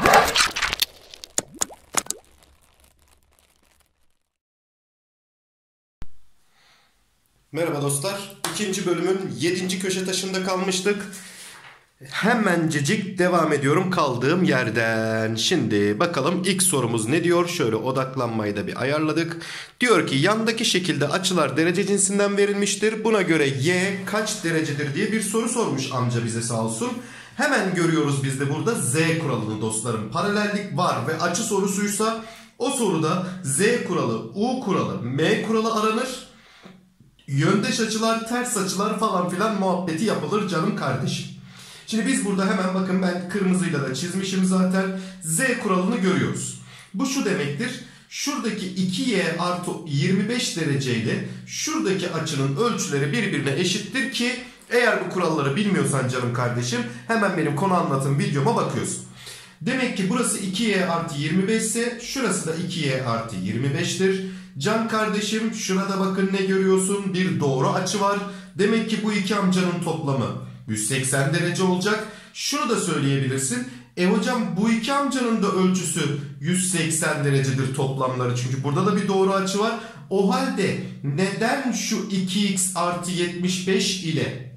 Merhaba dostlar. İkinci bölümün 7. köşe taşında kalmıştık. Hemencecik devam ediyorum kaldığım yerden. Şimdi bakalım ilk sorumuz ne diyor? Şöyle odaklanmayı da bir ayarladık. Diyor ki yandaki şekilde açılar derece cinsinden verilmiştir. Buna göre y kaç derecedir diye bir soru sormuş amca bize sağ olsun. Hemen görüyoruz biz de burada z kuralını dostlarım. Paralellik var ve açı sorusuysa o soruda z kuralı, u kuralı, m kuralı aranır. Yöndeş açılar, ters açılar falan filan muhabbeti yapılır canım kardeşim. Şimdi biz burada hemen bakın ben kırmızıyla da çizmişim zaten. Z kuralını görüyoruz. Bu şu demektir. Şuradaki 2y artı 25 dereceyle şuradaki açının ölçüleri birbirine eşittir ki eğer bu kuralları bilmiyorsan canım kardeşim hemen benim konu anlatım videoma bakıyorsun. Demek ki burası 2y artı 25 ise şurası da 2y artı 25'tir. Can kardeşim şurada bakın ne görüyorsun? Bir doğru açı var. Demek ki bu iki amcanın toplamı 180 derece olacak. Şunu da söyleyebilirsin. Hocam bu iki amcanın da ölçüsü 180 derecedir toplamları. Çünkü burada da bir doğru açı var. O halde neden şu 2x artı 75 ile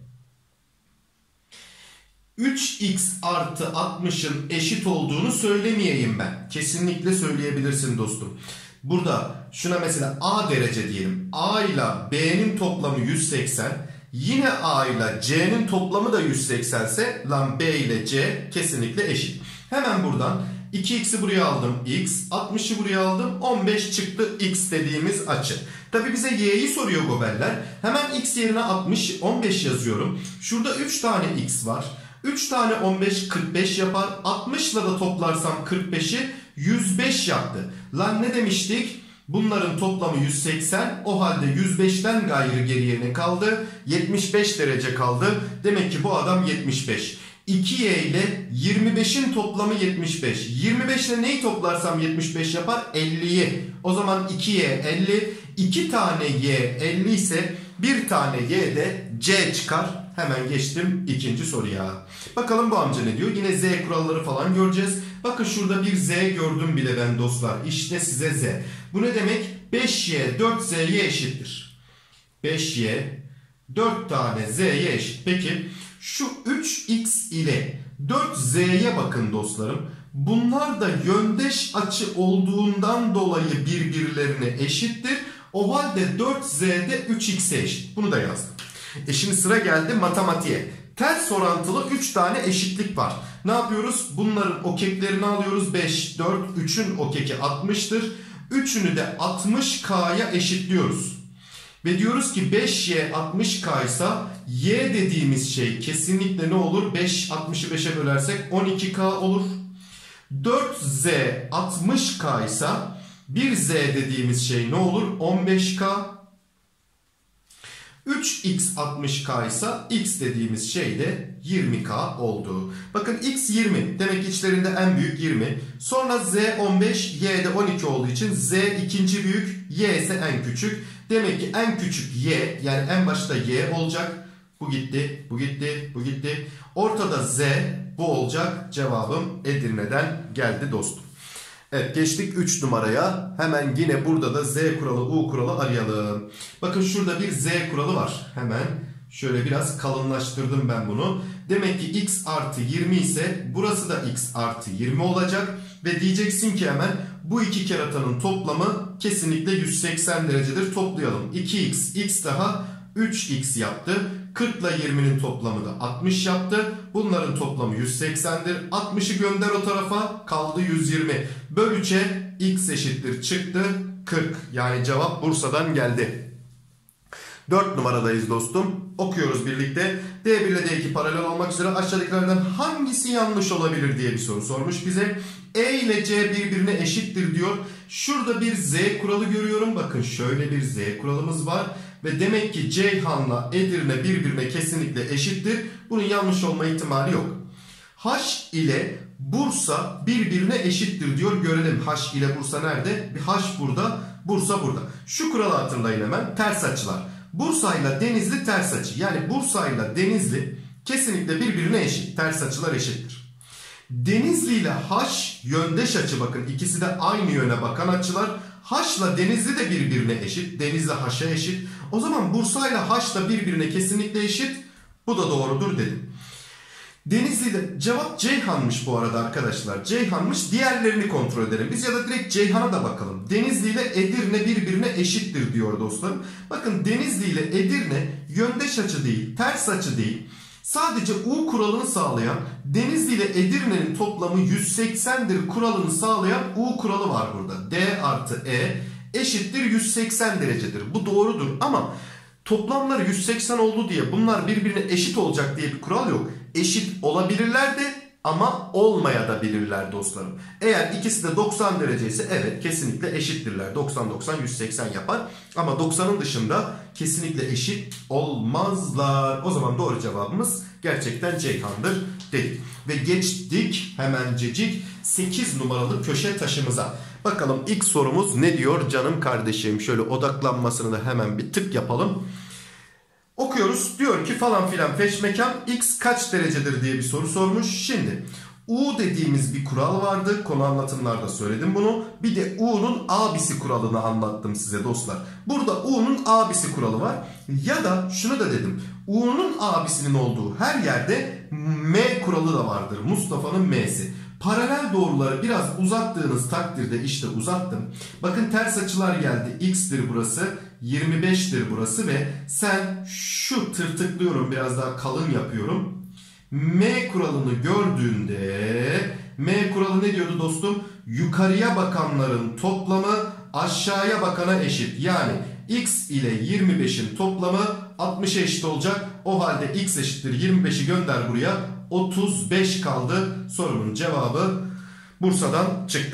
3x artı 60'ın eşit olduğunu söylemeyeyim ben. Kesinlikle söyleyebilirsin dostum. Burada şuna mesela a derece diyelim. A ile b'nin toplamı 180. Yine a ile c'nin toplamı da 180 ise lan b ile c kesinlikle eşit. Hemen buradan 2x'i buraya aldım x, 60'ı buraya aldım 15 çıktı x dediğimiz açı. Tabi bize y'yi soruyor gobeller. Hemen x yerine 60, 15 yazıyorum. Şurada 3 tane x var. 3 tane 15 45 yapar. 60 ile de toplarsam 45'i 105 yaptı. Lan ne demiştik? Bunların toplamı 180. O halde 105'ten gayrı geriye ne kaldı? 75 derece kaldı. Demek ki bu adam 75. 2y ile 25'in toplamı 75. 25 ile neyi toplarsam 75 yapar? 50'yi. O zaman 2y 50. 2 tane y 50 ise bir tane y de c çıkar. Hemen geçtim ikinci soruya. Bakalım bu amca ne diyor? Yine z kuralları falan göreceğiz. Bakın şurada bir z gördüm bile ben dostlar. İşte size z. Bu ne demek? 5y 4z'ye eşittir. 5y 4 tane z'ye eşit. Peki şu 3x ile 4z'ye bakın dostlarım. Bunlar da yöndeş açı olduğundan dolayı birbirlerine eşittir. O halde 4z'de 3x'e eşit. Bunu da yazdım. Şimdi sıra geldi matematiğe. Ters orantılı 3 tane eşitlik var. Ne yapıyoruz? Bunların okeklerini alıyoruz. 5, 4, 3'ün okeki 60'tır. 3'ünü de 60k'ya eşitliyoruz. Ve diyoruz ki 5y 60k ise y dediğimiz şey kesinlikle ne olur? 5, 60'ı 5'e bölersek 12k olur. 4z 60k ise 1z dediğimiz şey ne olur? 15k. 3x 60k ise x dediğimiz şey de 20k oldu. Bakın x 20. Demek ki içlerinde en büyük 20. Sonra z 15, y de 12 olduğu için z ikinci büyük, y ise en küçük. Demek ki en küçük y yani en başta y olacak. Bu gitti, bu gitti, bu gitti. Ortada z bu olacak. Cevabım Edirne'den geldi dostum. Evet geçtik 3 numaraya. Hemen yine burada da z kuralı, u kuralı arayalım. Bakın şurada bir z kuralı var. Hemen şöyle biraz kalınlaştırdım ben bunu. Demek ki x artı 20 ise burası da x artı 20 olacak. Ve diyeceksin ki hemen bu iki keratanın toplamı kesinlikle 180 derecedir. Toplayalım. 2x, x daha 3x yaptı. 40 ile 20'nin toplamı da 60 yaptı. Bunların toplamı 180'dir. 60'ı gönder o tarafa. Kaldı 120. Böl 3'e x eşittir çıktı 40. Yani cevap Bursa'dan geldi. 4 numaradayız dostum. Okuyoruz birlikte. D1 ile D2 paralel olmak üzere aşağıdakilerden hangisi yanlış olabilir diye bir soru sormuş bize. E ile C birbirine eşittir diyor. Şurada bir z kuralı görüyorum. Bakın şöyle bir z kuralımız var. Ve demek ki Ceyhan'la Edirne birbirine kesinlikle eşittir. Bunun yanlış olma ihtimali yok. H ile Bursa birbirine eşittir diyor. Görelim H ile Bursa nerede? Bir H burada, Bursa burada. Şu kuralı hatırlayın hemen. Ters açılar. Bursa ile Denizli ters açı. Yani Bursa ile Denizli kesinlikle birbirine eşit. Ters açılar eşittir. Denizli ile H yöndeş açı, bakın ikisi de aynı yöne bakan açılar. H ile Denizli de birbirine eşit. Denizli H'a eşit. O zaman Bursa ile H da birbirine kesinlikle eşit. Bu da doğrudur dedim. Denizli ile cevap Ceyhan'mış bu arada arkadaşlar. Ceyhan'mış. Diğerlerini kontrol edelim biz ya da direkt Ceyhan'a da bakalım. Denizli ile Edirne birbirine eşittir diyor dostlarım. Bakın Denizli ile Edirne yöndeş açı değil, ters açı değil. Sadece U kuralını sağlayan, Denizli ile Edirne'nin toplamı 180'dir kuralını sağlayan U kuralı var burada. D artı E eşittir 180 derecedir. Bu doğrudur ama toplamları 180 oldu diye bunlar birbirine eşit olacak diye bir kural yok. Eşit olabilirler de ama olmaya da bilirler dostlarım. Eğer ikisi de 90 derece ise evet kesinlikle eşittirler. 90-90 180 yapar. Ama 90'ın dışında kesinlikle eşit olmazlar. O zaman doğru cevabımız gerçekten Ceyhan'dır dedik. Ve geçtik hemencecik 8 numaralı köşe taşımıza. Bakalım ilk sorumuz ne diyor canım kardeşim? Şöyle odaklanmasını da hemen bir tık yapalım. Okuyoruz. Diyor ki falan filan feşmekan x kaç derecedir diye bir soru sormuş. Şimdi U dediğimiz bir kural vardı. Konu anlatımlarda söyledim bunu. Bir de U'nun abisi kuralını anlattım size dostlar. Burada U'nun abisi kuralı var. Ya da şunu da dedim. U'nun abisinin olduğu her yerde M kuralı da vardır. Mustafa'nın M'si. Paralel doğruları biraz uzattığınız takdirde işte uzattım. Bakın ters açılar geldi. X'tir burası. 25'tir burası ve sen şu tırtıklıyorum, biraz daha kalın yapıyorum. M kuralını gördüğünde M kuralı ne diyordu dostum? Yukarıya bakanların toplamı aşağıya bakana eşit. Yani X ile 25'in toplamı 60'a eşit olacak. O halde X eşittir 25'i gönder buraya. 35 kaldı. Sorumun cevabı Bursa'dan çıktı.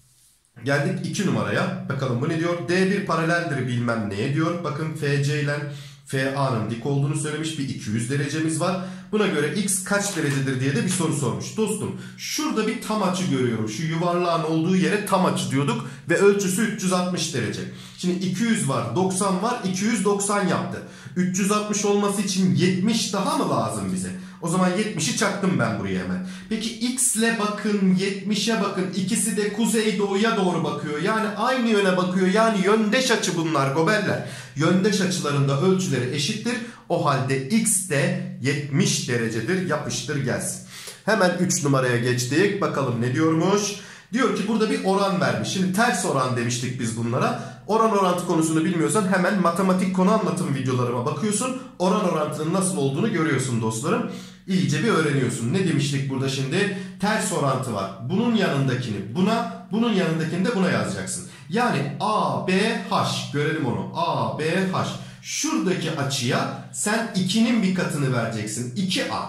Geldik 2 numaraya. Bakalım bu ne diyor? D1 paraleldir bilmem neye diyor. Bakın FC ile FA'nın dik olduğunu söylemiş. Bir 200 derecemiz var. Buna göre X kaç derecedir diye de bir soru sormuş. Dostum şurada bir tam açı görüyorum. Şu yuvarlağın olduğu yere tam açı diyorduk. Ve ölçüsü 360 derece. Şimdi 200 var, 90 var. 290 yaptı. 360 olması için 70 daha mı lazım bize? O zaman 70'i çaktım ben buraya hemen. Peki X ile bakın, 70'e bakın. İkisi de kuzeydoğuya doğru bakıyor. Yani aynı yöne bakıyor. Yani yöndeş açı bunlar gobeller. Yöndeş açılarında ölçüleri eşittir. O halde X de 70 derecedir. Yapıştır gelsin. Hemen 3 numaraya geçtik. Bakalım ne diyormuş? Diyor ki burada bir oran vermiş. Şimdi ters oran demiştik biz bunlara. Oran orantı konusunu bilmiyorsan hemen matematik konu anlatım videolarıma bakıyorsun. Oran orantının nasıl olduğunu görüyorsun dostlarım. İyice bir öğreniyorsun. Ne demiştik burada şimdi? Ters orantı var. Bunun yanındakini buna, bunun yanındakini de buna yazacaksın. Yani A, B, H. Görelim onu. A, B, H. Şuradaki açıya sen 2'nin bir katını vereceksin. 2A.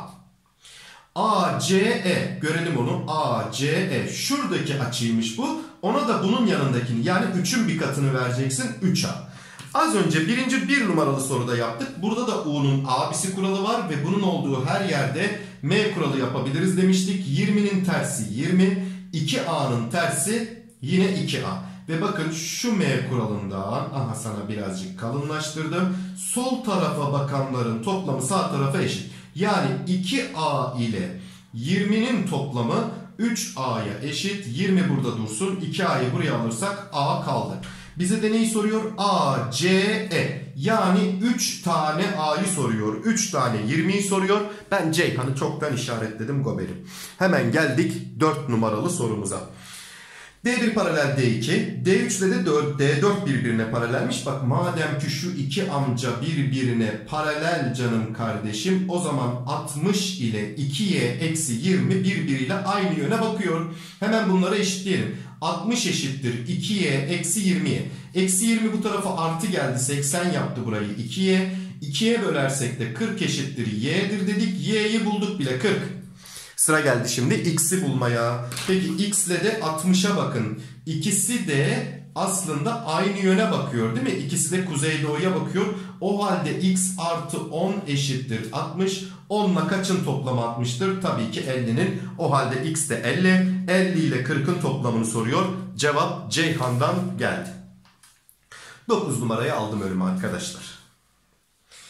A, C, E. Görelim onu. A, C, E. Şuradaki açıymış bu. Ona da bunun yanındakini yani 3'ün bir katını vereceksin. 3A. Az önce bir numaralı soruda yaptık. Burada da U'nun abisi kuralı var ve bunun olduğu her yerde M kuralı yapabiliriz demiştik. 20'nin tersi 20. 2A'nın tersi yine 2A. Ve bakın şu M kuralından, aha sana birazcık kalınlaştırdım. Sol tarafa bakanların toplamı sağ tarafa eşit. Yani 2A ile 20'nin toplamı 3A'ya eşit. 20 burada dursun. 2A'yı buraya alırsak A kaldı. Bize de neyi soruyor? A, C, E. Yani 3 tane A'yı soruyor. 3 tane 20'yi soruyor. Ben Ceyhan'ı çoktan işaretledim gobelim. Hemen geldik 4 numaralı sorumuza. D1 paralel D2. D3 ile de D4 birbirine paralelmiş. Bak madem ki şu iki amca birbirine paralel canım kardeşim. O zaman 60 ile 2y eksi 20 birbiriyle aynı yöne bakıyor. Hemen bunları eşitleyelim. 60 eşittir 2y eksi 20'ye. Eksi 20 bu tarafa artı geldi. 80 yaptı burayı 2y. 2'ye bölersek de 40 eşittir y'dir dedik. Y'yi bulduk bile 40. Sıra geldi şimdi x'i bulmaya. Peki x ile de 60'a bakın. İkisi de aslında aynı yöne bakıyor değil mi? İkisi de kuzeydoğuya bakıyor. O halde x artı 10 eşittir 60. 10 ile kaçın toplamı 60'tır? Tabii ki 50'nin. O halde x de 50. 50 ile 40'ın toplamını soruyor. Cevap Ceyhan'dan geldi. 9 numarayı aldım önüme arkadaşlar.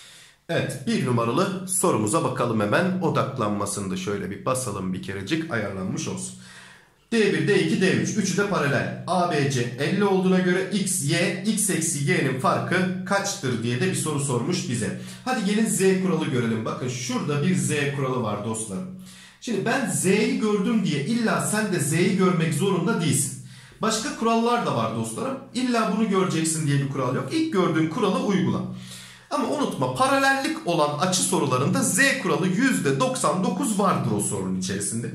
Evet, bir numaralı sorumuza bakalım hemen. Odaklanmasını da şöyle bir basalım, bir kerecik ayarlanmış olsun. D1, D2, D3. Üçü de paralel. ABC 50 olduğuna göre x, y, x eksi y'nin farkı kaçtır diye de bir soru sormuş bize. Hadi gelin z kuralı görelim. Bakın şurada bir z kuralı var dostlarım. Şimdi ben z'yi gördüm diye illa sen de z'yi görmek zorunda değilsin. Başka kurallar da var dostlarım. İlla bunu göreceksin diye bir kural yok. İlk gördüğün kuralı uygula. Ama unutma, paralellik olan açı sorularında z kuralı %99 vardır o sorunun içerisinde.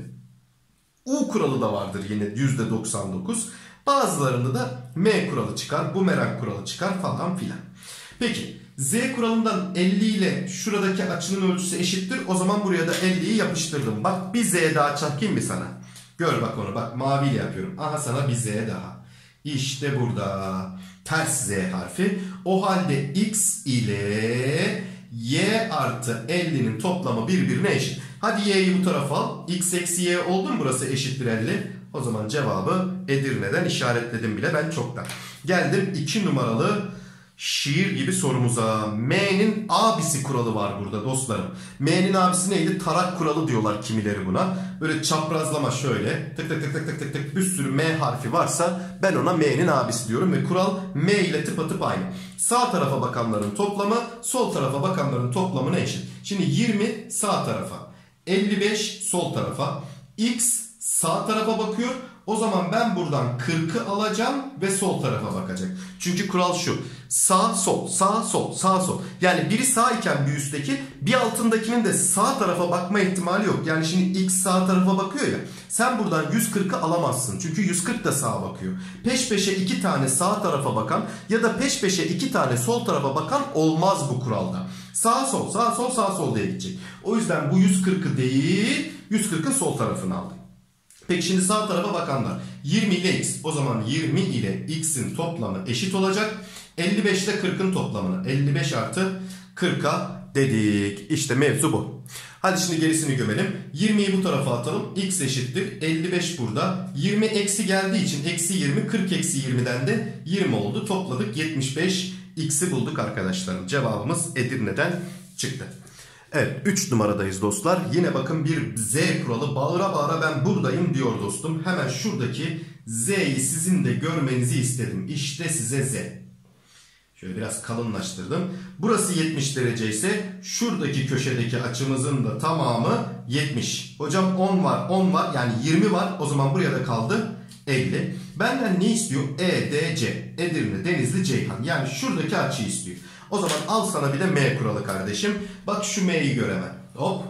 U kuralı da vardır yine %99. Bazılarında da M kuralı çıkar, bumerang kuralı çıkar falan filan. Peki Z kuralından 50 ile şuradaki açının ölçüsü eşittir. O zaman buraya da 50'yi yapıştırdım. Bak bir Z daha çakayım mı sana? Gör bak onu, bak maviyle yapıyorum. Aha sana bir Z daha. İşte burada ters Z harfi. O halde X ile Y artı 50'nin toplamı birbirine eşit. Hadi y'yi bu tarafa al. X eksi y oldu mu burası eşittir 50? O zaman cevabı Edirne'den işaretledim bile ben çoktan. Geldim 2 numaralı şiir gibi sorumuza. M'nin abisi kuralı var burada dostlarım. M'nin abisi neydi? Tarak kuralı diyorlar kimileri buna. Böyle çaprazlama şöyle tık tık tık tık tık tık tık bir sürü M harfi varsa ben ona M'nin abisi diyorum ve kural M ile tıpatıp aynı. Sağ tarafa bakanların toplamı sol tarafa bakanların toplamına eşit. Şimdi 20 sağ tarafa, 55 sol tarafa, x sağ tarafa bakıyor. O zaman ben buradan 40'ı alacağım ve sol tarafa bakacak. Çünkü kural şu: sağ sol, sağ sol, sağ sol. Yani biri sağ iken bir üstteki, bir altındakinin de sağ tarafa bakma ihtimali yok. Yani şimdi x sağ tarafa bakıyor ya, sen buradan 140'ı alamazsın. Çünkü 140 da sağa bakıyor. Peş peşe 2 tane sağ tarafa bakan ya da peş peşe 2 tane sol tarafa bakan olmaz bu kuralda. Sağ sol, sağ sol, sağ sol diye gidecek. O yüzden bu 140'ı değil, 140'ın sol tarafını aldım. Peki şimdi sağ tarafa bakanlar 20 ile x, o zaman 20 ile x'in toplamı eşit olacak 55 ile 40'ın toplamını, 55 artı 40'a dedik. İşte mevzu bu. Hadi şimdi gerisini gömelim. 20'yi bu tarafa atalım. X eşittir 55 burada. 20 eksi geldiği için eksi 20, 40 eksi 20'den de 20 oldu. Topladık 75, x'i bulduk arkadaşlarım. Cevabımız Edirne'den çıktı. Evet, 3 numaradayız dostlar. Yine bakın bir Z kuralı, bağıra bağıra ben buradayım diyor dostum. Hemen şuradaki Z'yi sizin de görmenizi istedim. İşte size Z. Şöyle biraz kalınlaştırdım. Burası 70 derece ise şuradaki köşedeki açımızın da tamamı 70. Hocam 10 var, 10 var, yani 20 var. O zaman buraya da kaldı 50. Benden ne istiyor? EDC, Edirne, Denizli, Ceyhan. Yani şuradaki açıyı istiyor. O zaman al sana bir de M kuralı kardeşim. Bak şu M'yi gör hemen. Hop,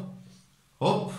hop,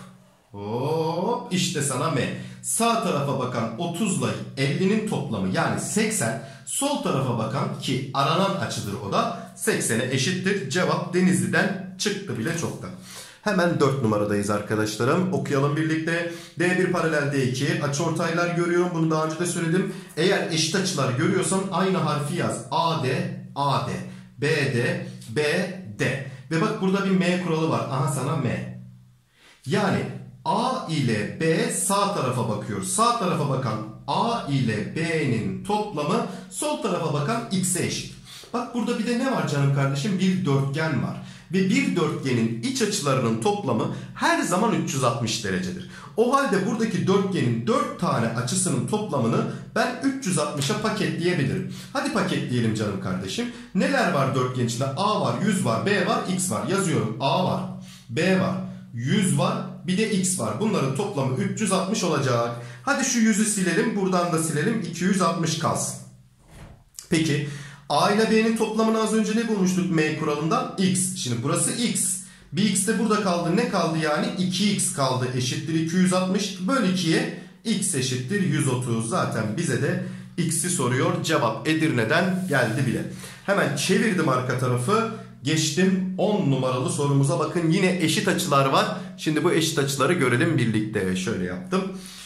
hop. İşte sana M. Sağ tarafa bakan 30 ile 50'nin toplamı yani 80. Sol tarafa bakan, ki aranan açıdır o da, 80'e eşittir. Cevap Denizli'den çıktı bile çoktan. Hemen 4 numaradayız arkadaşlarım. Okuyalım birlikte. D1 paralel D2. Açıortaylar görüyorum. Bunu daha önce de söyledim. Eğer eşit açılar görüyorsan aynı harfi yaz. AD, AD. BD, BD. Ve bak burada bir M kuralı var. Aha sana M. Yani A ile B sağ tarafa bakıyor. Sağ tarafa bakan A ile B'nin toplamı sol tarafa bakan X'e eşit. Bak burada bir de ne var canım kardeşim? Bir dörtgen var. Ve bir dörtgenin iç açılarının toplamı her zaman 360 derecedir. O halde buradaki dörtgenin 4 tane açısının toplamını ben 360'a paketleyebilirim. Hadi paketleyelim canım kardeşim. Neler var dörtgen içinde? A var, 100 var, B var, X var. Yazıyorum. A var, B var, 100 var, bir de X var. Bunların toplamı 360 olacak. Hadi şu 100'ü silelim. Buradan da silelim. 260 kalsın. Peki A ile B'nin toplamını az önce ne bulmuştuk M kuralından? X. Şimdi burası X. Bir X de burada kaldı. Ne kaldı yani? 2X kaldı. Eşittir 260. Böl 2'ye X eşittir 130. Zaten bize de X'i soruyor. Cevap Edirne'den geldi bile. Hemen çevirdim arka tarafı. Geçtim 10 numaralı sorumuza. Bakın yine eşit açılar var. Şimdi bu eşit açıları görelim birlikte. Şöyle yaptım.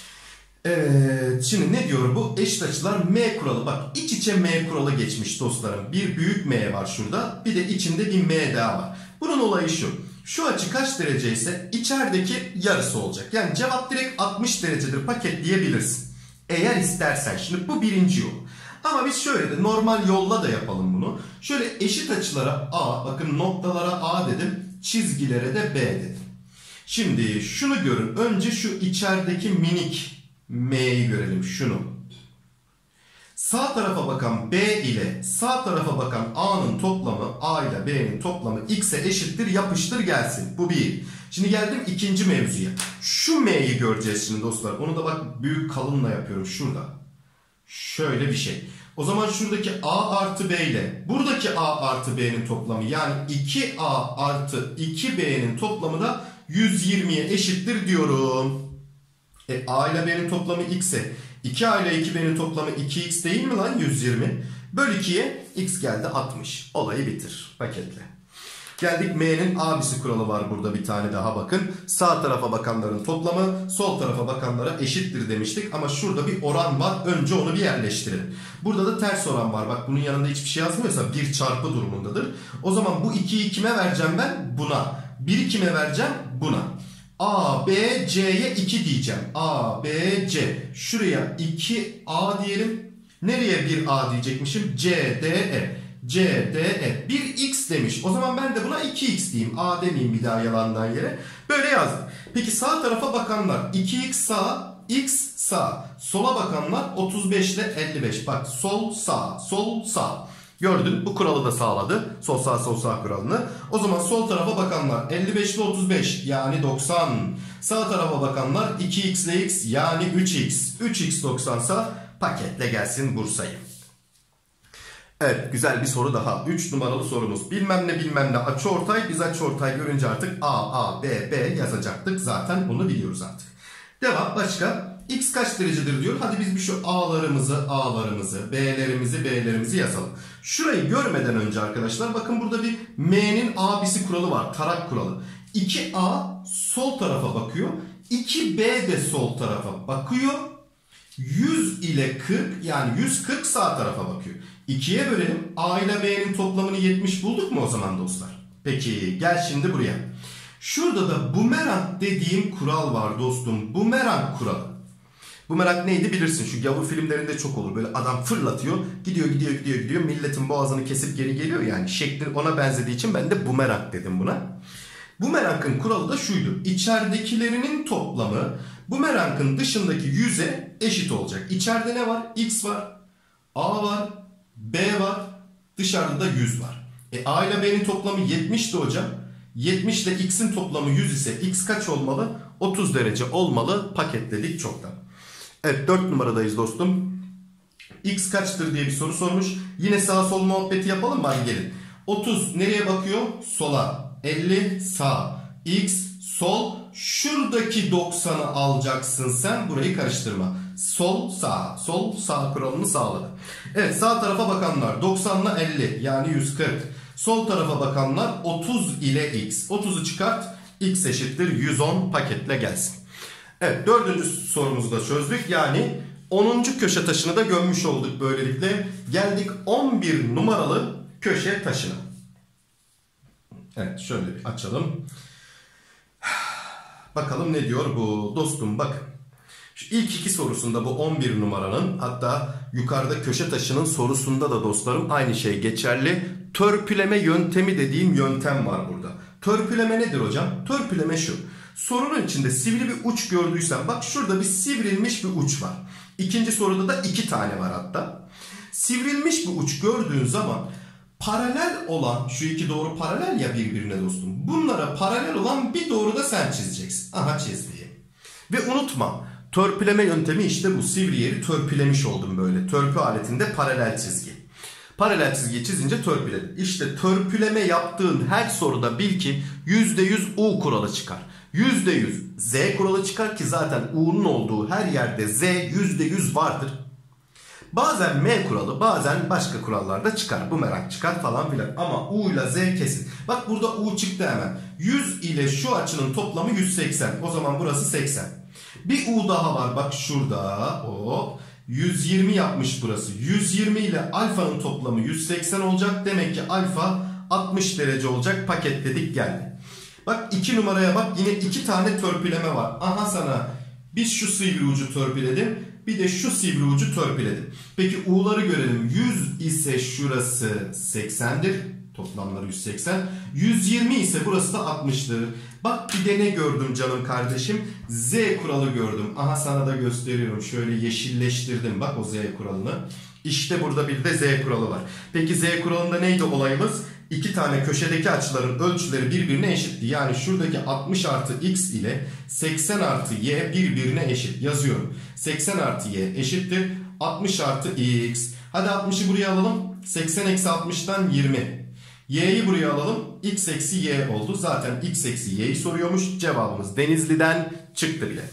Evet, şimdi ne diyor bu? Eşit açılar M kuralı. Bak iç içe M kuralı geçmiş dostlarım. Bir büyük M var şurada. Bir de içinde bir M daha var. Bunun olayı şu. Şu açı kaç derece ise içerideki yarısı olacak. Yani cevap direkt 60 derecedir paketleyebilirsin. Eğer istersen. Şimdi bu birinci yol. Ama biz şöyle de normal yolla da yapalım bunu. Şöyle eşit açılara A, bakın noktalara A dedim, çizgilere de B dedim. Şimdi şunu görün. Önce şu içerideki minik M'yi görelim. Şunu. Sağ tarafa bakan B ile sağ tarafa bakan A'nın toplamı, A ile B'nin toplamı X'e eşittir, yapıştır gelsin. Bu bir. Şimdi geldim ikinci mevzuya. Şu M'yi göreceğiz şimdi dostlar. Onu da bak büyük kalınla yapıyorum şurada. Şöyle bir şey. O zaman şuradaki A artı B ile buradaki A artı B'nin toplamı, yani 2A artı 2B'nin toplamı da 120'ye eşittir diyorum. A ile B'nin toplamı X'e. 2A ile 2B'nin toplamı 2X değil mi lan 120? Böl 2'ye X geldi 60. Olayı bitir. Paketle. Geldik M'nin abisi kuralı var burada bir tane daha bakın. Sağ tarafa bakanların toplamı sol tarafa bakanlara eşittir demiştik. Ama şurada bir oran var. Önce onu bir yerleştirelim. Burada da ters oran var. Bak bunun yanında hiçbir şey yazmıyorsa 1 çarpı durumundadır. O zaman bu 2'yi kime vereceğim ben? Buna. 1'i kime vereceğim? Buna. A, B, C'ye 2 diyeceğim. A, B, C. Şuraya 2A diyelim. Nereye 1A diyecekmişim? C, D, E. C, D, E. 1X demiş. O zaman ben de buna 2X diyeyim. A demeyeyim bir daha yalandan yere. Böyle yazdım. Peki sağ tarafa bakanlar 2X sağ, X sağ. Sola bakanlar 35 ile 55. Bak sol sağ, sol sağ. Gördün, bu kuralı da sağladı. Sol sağ sol sağ kuralını. O zaman sol tarafa bakanlar 55 ile 35 yani 90. Sağ tarafa bakanlar 2x ile x yani 3x. 3x 90 sa paketle gelsin Bursa'yı. Evet, güzel bir soru daha. 3 numaralı sorumuz. Bilmem ne bilmem ne açıortay. Biz açıortay görünce artık A, B, B yazacaktık. Zaten bunu biliyoruz artık. Devam başka. X kaç derecedir diyor. Hadi biz bir şu A'larımızı, B'lerimizi yazalım. Şurayı görmeden önce arkadaşlar bakın burada bir M'nin abisi kuralı var. Tarak kuralı. 2A sol tarafa bakıyor. 2B de sol tarafa bakıyor. 100 ile 40 yani 140 sağ tarafa bakıyor. 2'ye bölelim. A ile B'nin toplamını 70 bulduk mu o zaman dostlar? Peki gel şimdi buraya. Şurada da bumerang dediğim kural var dostum. Bumerang kuralı. Bumerang neydi bilirsin. Şu gavur filmlerinde çok olur. Böyle adam fırlatıyor. Gidiyor. Milletin boğazını kesip geri geliyor yani. Şekli ona benzediği için ben de bumerang dedim buna. Bumerang'ın kuralı da şuydu. İçeridekilerinin toplamı bumerang'ın dışındaki 100'e eşit olacak. İçeride ne var? X var. A var. B var. Dışarıda da 100 var. A ile B'nin toplamı 70'ti hocam. 70 ile X'in toplamı 100 ise X kaç olmalı? 30 derece olmalı. Paketledik çoktan. Evet 4 numaradayız dostum. X kaçtır diye bir soru sormuş. Yine sağ sol muhabbeti yapalım mı? Hadi gelin. 30 nereye bakıyor? Sola. 50 sağ. X sol. Şuradaki 90'ı alacaksın sen. Burayı karıştırma. Sol sağ. Sol sağ kuralını sağladı. Evet sağ tarafa bakanlar 90 ile 50 yani 140. Sol tarafa bakanlar 30 ile X. 30'u çıkart. X eşittir 110 paketle gelsin. Evet 4. sorumuzu da çözdük. Yani 10. köşe taşını da gömmüş olduk böylelikle. Geldik 11 numaralı köşe taşına. Evet şöyle bir açalım. Bakalım ne diyor bu dostum bakın. Şu ilk iki sorusunda bu 11 numaranın hatta yukarıda köşe taşının sorusunda da dostlarım aynı şey geçerli. Törpüleme yöntemi dediğim yöntem var burada. Törpüleme nedir hocam? Törpüleme şu. Sorunun içinde sivri bir uç gördüysen bak şurada bir sivrilmiş bir uç var. İkinci soruda da 2 tane var hatta. Sivrilmiş bir uç gördüğün zaman paralel olan şu iki doğru paralel ya birbirine dostum. Bunlara paralel olan bir doğru da sen çizeceksin. Aha çizdiğim. Ve unutma törpüleme yöntemi işte bu. Sivri yeri törpülemiş oldum böyle. Törpü aletinde paralel çizgi. Paralel çizgiyi çizince törpüledim. İşte törpüleme yaptığın her soruda bil ki %100 U kuralı çıkar. %100 Z kuralı çıkar ki zaten U'nun olduğu her yerde Z %100 vardır. Bazen M kuralı bazen başka kurallarda çıkar. Bumerang çıkar falan filan. Ama U ile Z kesin. Bak burada U çıktı hemen. 100 ile şu açının toplamı 180. O zaman burası 80. Bir U daha var bak şurada. Hop. 120 yapmış burası. 120 ile alfanın toplamı 180 olacak. Demek ki alfa 60 derece olacak. Paketledik geldi. Bak 2 numaraya bak yine 2 tane törpüleme var. Aha sana biz şu sivri ucu törpüledim. Bir de şu sivri ucu törpüledim. Peki U'ları görelim. 100 ise şurası 80'dir. Toplamları 180. 120 ise burası da 60'tır. Bak bir de ne gördüm canım kardeşim? Z kuralı gördüm. Aha sana da gösteriyorum. Şöyle yeşilleştirdim bak o Z kuralını. İşte burada bir de Z kuralı var. Peki Z kuralında neydi olayımız? İki tane köşedeki açıların ölçüleri birbirine eşitti. Yani şuradaki 60 artı x ile 80 artı y birbirine eşit. Yazıyorum. 80 artı y eşittir 60 artı x. Hadi 60'ı buraya alalım. 80 eksi 60'tan 20. Y'yi buraya alalım. X eksi y oldu. Zaten x eksi y'yi soruyormuş. Cevabımız Denizli'den çıktı bile.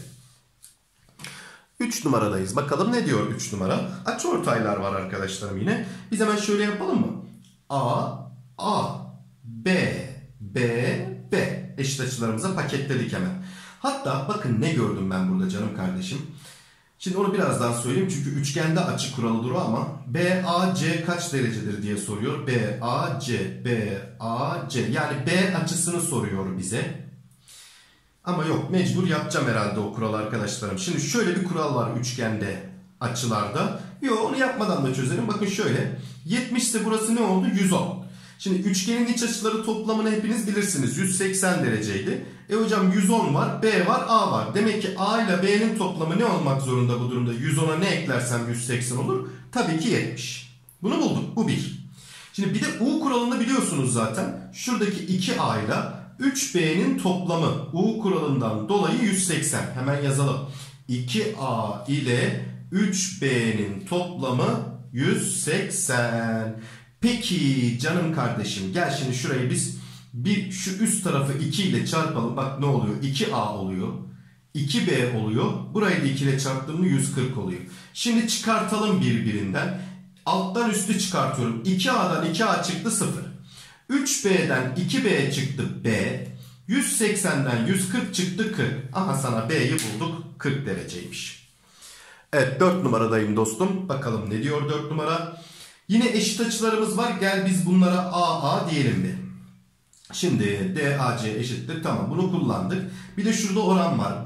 3 numaradayız. Bakalım ne diyor 3 numara? Açıortaylar var arkadaşlarım yine. Biz hemen şöyle yapalım mı? A, B, B. Eşit açılarımıza paketledik hemen. Hatta bakın ne gördüm ben burada canım kardeşim. Şimdi onu birazdan söyleyeyim çünkü üçgende açı kuralıdır o ama BAC kaç derecedir diye soruyor. BAC yani B açısını soruyor bize. Ama yok mecbur yapacağım herhalde o kuralı arkadaşlarım. Şimdi şöyle bir kural var üçgende açılarda. Yok onu yapmadan da çözelim. Bakın şöyle 70 ise burası ne oldu? 110. Şimdi üçgenin iç açıları toplamını hepiniz bilirsiniz. 180 dereceydi. Hocam 110 var, B var, A var. Demek ki A ile B'nin toplamı ne olmak zorunda bu durumda? 110'a ne eklersem 180 olur? Tabii ki 70. Bunu bulduk. Bu bir. Şimdi bir de U kuralını biliyorsunuz zaten. Şuradaki 2A ile 3B'nin toplamı U kuralından dolayı 180. Hemen yazalım. 2A ile 3B'nin toplamı 180. Peki canım kardeşim gel şimdi şurayı biz şu üst tarafı 2 ile çarpalım. Bak ne oluyor? 2A oluyor. 2B oluyor. Burayı da 2 ile çarptığımda 140 oluyor. Şimdi çıkartalım birbirinden. Alttan üstü çıkartıyorum. 2A'dan 2A çıktı 0. 3B'den 2B çıktı B. 180'den 140 çıktı 40. Aha sana B'yi bulduk. 40 dereceymiş. Evet 4 numaradayım dostum. Bakalım ne diyor 4 numara? Yine eşit açılarımız var. Gel biz bunlara AA diyelim bir. Şimdi DAC eşittir. Tamam bunu kullandık. Bir de şurada oran var.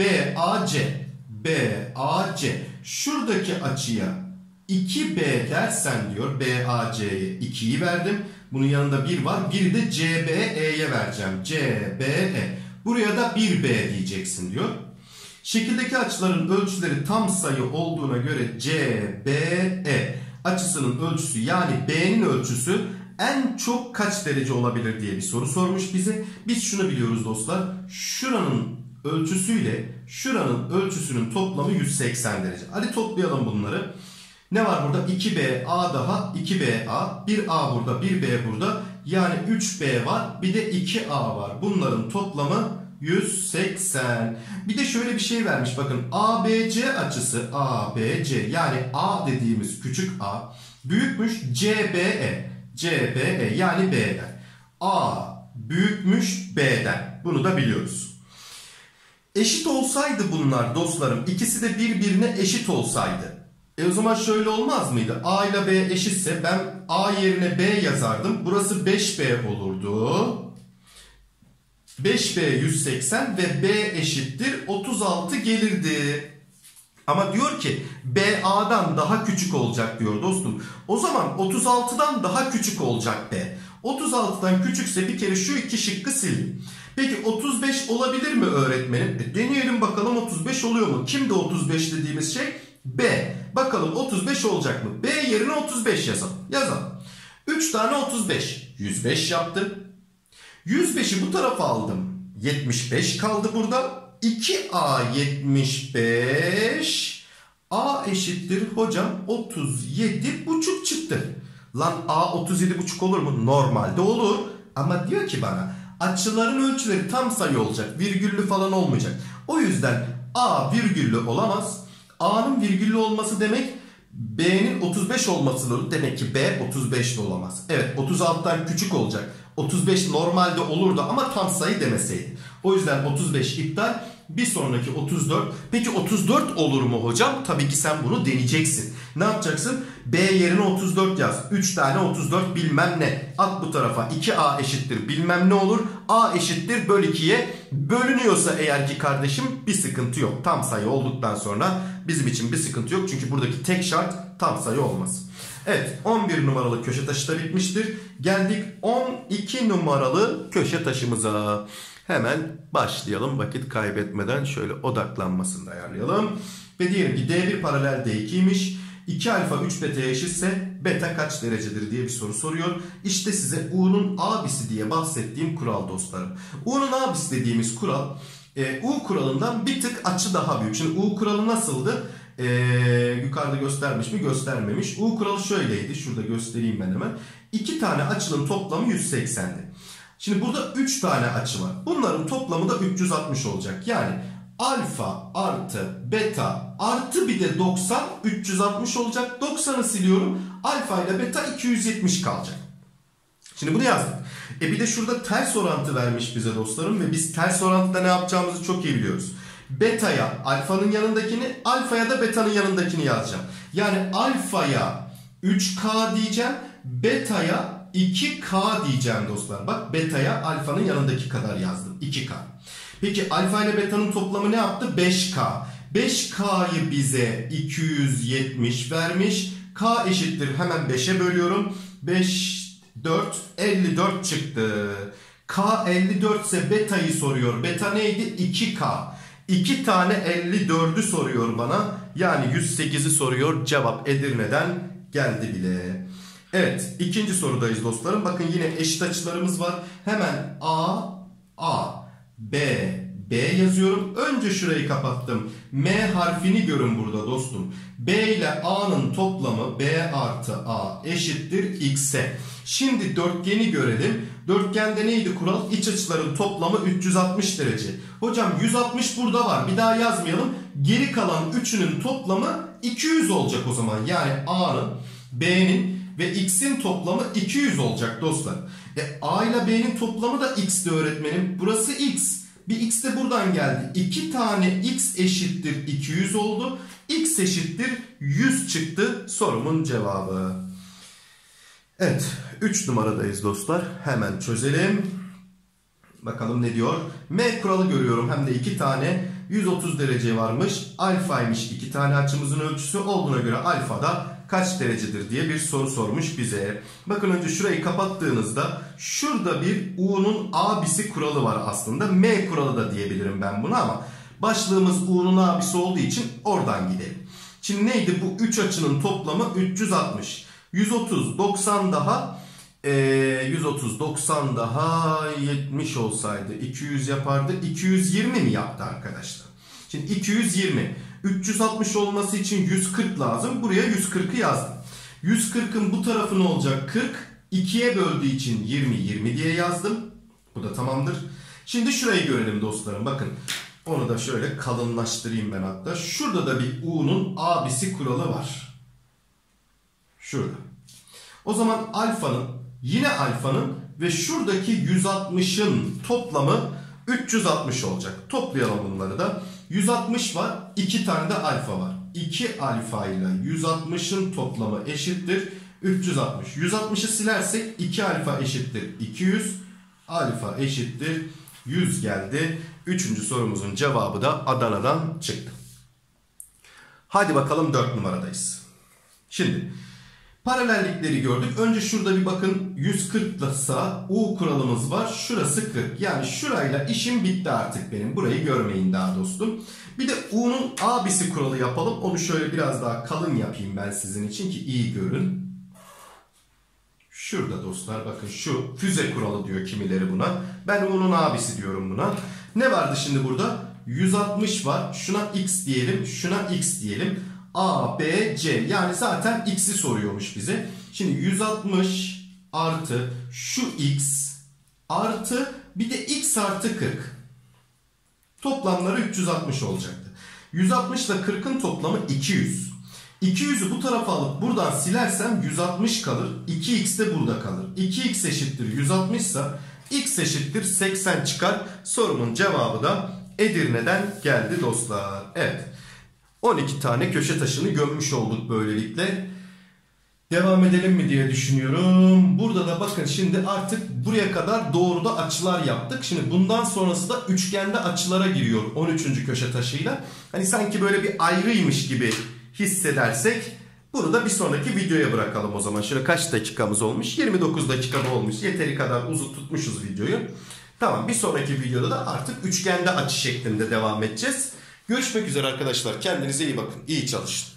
BAC. Şuradaki açıya 2B dersen diyor. BAC'ye 2'yi verdim. Bunun yanında 1 var. Biri de CBE'ye vereceğim. CBE. Buraya da 1B diyeceksin diyor. Şekildeki açıların ölçüleri tam sayı olduğuna göre CBE açısının ölçüsü yani B'nin ölçüsü en çok kaç derece olabilir diye bir soru sormuş bize. Biz şunu biliyoruz dostlar. Şuranın ölçüsüyle şuranın ölçüsünün toplamı 180 derece. Hadi toplayalım bunları. Ne var burada? 2B A daha 2B A. 1A burada 1B burada. Yani 3B var. Bir de 2A var. Bunların toplamı 180. Bir de şöyle bir şey vermiş bakın. ABC açısı ABC yani A dediğimiz küçük A büyükmüş CBE yani B'den. A büyükmüş B'den. Bunu da biliyoruz. Eşit olsaydı bunlar dostlarım ikisi de birbirine eşit olsaydı. O zaman şöyle olmaz mıydı? A ile B eşitse ben A yerine B yazardım. Burası 5B olurdu. 5B 180 ve B eşittir 36 gelirdi. Ama diyor ki B A'dan daha küçük olacak diyor dostum. O zaman 36'dan daha küçük olacak B. 36'dan küçükse bir kere şu iki şıkkı silin. Peki 35 olabilir mi öğretmenim? Deneyelim bakalım 35 oluyor mu? Kimdi 35 dediğimiz şey? B. Bakalım 35 olacak mı? B yerine 35 yazalım. Yazalım. 3 tane 35. 105 yaptı. 105'i bu tarafa aldım. 75 kaldı burada. 2A 75. A eşittir hocam 37,5 çıktı. Lan A 37,5 olur mu? Normalde olur. Ama diyor ki bana açıların ölçüleri tam sayı olacak. Virgüllü falan olmayacak. O yüzden A virgüllü olamaz. A'nın virgüllü olması demek B'nin 35 olması demek ki B 35 de olamaz. Evet 36'dan küçük olacak. 35 normalde olurdu ama tam sayı demeseydi. O yüzden 35 iptal. Bir sonraki 34. Peki 34 olur mu hocam? Tabii ki sen bunu deneyeceksin. Ne yapacaksın? B yerine 34 yaz. 3 tane 34 bilmem ne. At bu tarafa. 2A eşittir bilmem ne olur. A eşittir böl 2'ye bölünüyorsa eğer ki kardeşim bir sıkıntı yok. Tam sayı olduktan sonra bizim için bir sıkıntı yok. Çünkü buradaki tek şart tam sayı olması. Evet, 11 numaralı köşe taşı da bitmiştir. Geldik 12 numaralı köşe taşımıza. Hemen başlayalım vakit kaybetmeden, şöyle odaklanmasını da ayarlayalım. Ve diyelim ki D1 paralel D2'ymiş. 2 alfa 3 beta'ya eşitse beta kaç derecedir diye bir soru soruyor. İşte size U'nun abisi diye bahsettiğim kural dostlarım. U'nun abisi dediğimiz kural U kuralından bir tık açı daha büyük. Şimdi U kuralı nasıldı? Yukarıda göstermiş mi? Göstermemiş. U kuralı şöyleydi. Şurada göstereyim ben hemen. 2 tane açının toplamı 180'di. Şimdi burada 3 tane açı var. Bunların toplamı da 360 olacak. Yani alfa artı beta artı bir de 90 360 olacak. 90'ı siliyorum. Alfa ile beta 270 kalacak. Şimdi bunu yazdık. Bir de şurada ters orantı vermiş bize dostlarım ve biz ters orantıda ne yapacağımızı çok iyi biliyoruz. Beta'ya alfanın yanındakini, alfaya da beta'nın yanındakini yazacağım. Yani alfaya 3K diyeceğim, beta'ya 2K diyeceğim dostlar. Bak, beta'ya alfanın yanındaki kadar yazdım. 2K. Peki alfa ile beta'nın toplamı ne yaptı? 5K. 5K'yı bize 270 vermiş. K eşittir, hemen 5'e bölüyorum. 5, 4, 54 çıktı. K 54 ise beta'yı soruyor. Beta neydi? 2K. 2 tane 54'ü soruyor bana. Yani 108'i soruyor. Cevap Edirne'den geldi bile. Evet, ikinci sorudayız dostlarım. Bakın yine eşit açılarımız var. Hemen A, B yazıyorum. Önce şurayı kapattım. M harfini görün burada dostum. B ile A'nın toplamı B artı A eşittir X'e. Şimdi dörtgeni görelim. Dörtgende neydi kural? İç açıların toplamı 360 derece. Hocam 160 burada var. Bir daha yazmayalım. Geri kalan üçünün toplamı 200 olacak o zaman. Yani A'nın, B'nin ve X'in toplamı 200 olacak dostlar. A ile B'nin toplamı da X'ti öğretmenim. Burası X. Bir X de buradan geldi. 2 tane X eşittir 200 oldu. X eşittir 100 çıktı sorumun cevabı. Evet, 3 numaradayız dostlar. Hemen çözelim. Bakalım ne diyor. M kuralı görüyorum. Hem de 2 tane 130 derece varmış. Alfaymış 2 tane açımızın ölçüsü olduğuna göre alfa da kaç derecedir diye bir soru sormuş bize. Bakın önce şurayı kapattığınızda şurada bir U'nun abisi kuralı var aslında. M kuralı da diyebilirim ben buna ama başlığımız U'nun abisi olduğu için oradan gidelim. Şimdi neydi bu 3 açının toplamı? 360. 130, 90 daha 130, 90 daha 70 olsaydı 200 yapardı. 220 mi yaptı arkadaşlar? Şimdi 220. 360 olması için 140 lazım. Buraya 140'ı yazdım. 140'ın bu tarafı ne olacak? 40. 2'ye böldüğü için 20, 20 diye yazdım. Bu da tamamdır. Şimdi şurayı görelim dostlarım. Bakın. Onu da şöyle kalınlaştırayım ben hatta. Şurada da bir U'nun abisi kuralı var. Şurada. O zaman yine alfanın ve şuradaki 160'ın toplamı 360 olacak. Toplayalım bunları da. 160 var. 2 tane de alfa var. 2 alfa ile 160'ın toplamı eşittir 360. 160'ı silersek 2 alfa eşittir 200. Alfa eşittir 100 geldi. Üçüncü sorumuzun cevabı da Adana'dan çıktı. Hadi bakalım 4 numaradayız. Şimdi paralellikleri gördük. Önce şurada bir bakın 140 ise U kuralımız var. Şurası 40. Yani şurayla işim bitti artık benim. Burayı görmeyin daha dostum. Bir de U'nun abisi kuralı yapalım. Onu şöyle biraz daha kalın yapayım ben sizin için ki iyi görün. Şurada dostlar bakın şu füze kuralı diyor kimileri buna. Ben U'nun abisi diyorum buna. Ne vardı şimdi burada? 160 var. Şuna X diyelim. Şuna X diyelim. A, B, C. Yani zaten X'i soruyormuş bize. Şimdi 160 artı şu X artı bir de X artı 40. Toplamları 360 olacaktı. 160 ile 40'ın toplamı 200. 200'ü bu tarafa alıp buradan silersem 160 kalır. 2x de burada kalır. 2x eşittir 160 ise x eşittir 80 çıkar. Sorumun cevabı da Edirne'den geldi dostlar. Evet. 12 tane köşe taşını gömmüş olduk böylelikle. Devam edelim mi diye düşünüyorum. Burada da bakın şimdi artık buraya kadar doğruda açılar yaptık. Şimdi bundan sonrası da üçgende açılara giriyor 13. köşe taşıyla. Hani sanki böyle bir ayrıymış gibi hissedersek bunu da bir sonraki videoya bırakalım o zaman. Şöyle kaç dakikamız olmuş? 29 dakikada olmuş. Yeteri kadar uzun tutmuşuz videoyu. Tamam, bir sonraki videoda da artık üçgende açı şeklinde devam edeceğiz. Görüşmek üzere arkadaşlar. Kendinize iyi bakın. İyi çalışın.